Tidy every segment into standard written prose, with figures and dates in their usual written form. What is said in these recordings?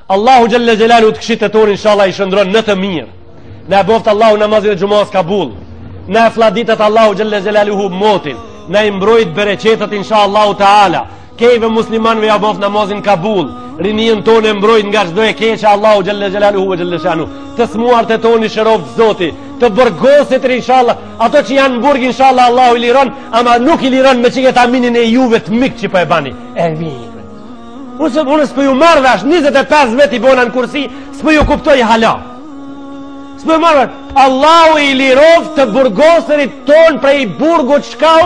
Allahu Gjelle Gjelalu të këshit e tonë inshallah i shëndron në të mirë. Ne boft Allahu namazin e gjumas kabul. Ne fladitet Allahu Gjelle Gjelalu motin. Ne imbrojt bereqetet inshallah taala. Kejve muslimanve ja boft namazin kabul. Rinien tonë e mbrojt nga çdo e keqe Allahu Gjelle Gjelalu ve Gjelle Shanu. Të smuart e tonë i shëroft Zoti. Të burgosit inshallah. Ato që janë në burg inshallah Allahu i liron, ama nuk i liron me çiket aminin e juve të mik që po e bani. Unë s'po ju marrë dash 25 vjet i bona në kursi, s'po ju kuptoj hala. S'po ju marrë. Allahu i liroft të burgoserit ton prej burgut shkaut.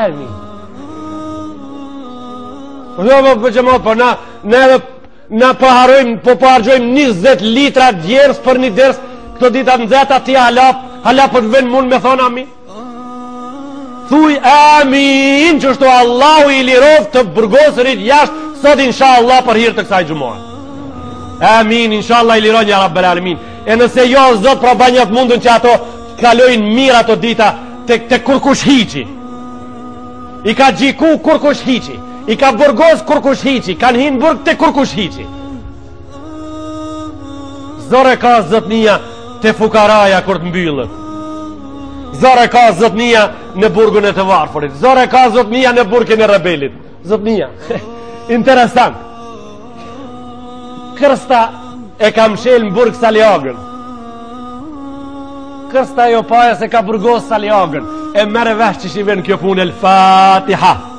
Po na po harojmë, po harxojmë 20 litra djers për një ders. Këto dita nxehta ti hala po të vën mund me thon amin. Thuj amin, që shto Allahu i liroft të burgoserit jashtë sot inshallah për hir të kësaj xhumoje. Amin, inshallah i liron ja Rabbel Alamin. E nëse jo Zot pra banjat mundun që ato kalojnë mirë ato dita te kurkush hiçi. I ka gjiku kurkush hiçi. I ka burgos kurkush hiçi. Kan hin burg te kurkush hiçi. Zore ka zotnia te fukaraja kur të mbyllët. Zore ka zotnia në burgun e të varfërit. Zore ka zotnia në burgun e rebelit. Zotnia. Interesant. Kërsta e kam shel në burg Saliagën. Kërsta jo paja se ka burgos Saliagën. E mere vesh që shiven kjo punë el Fatiha.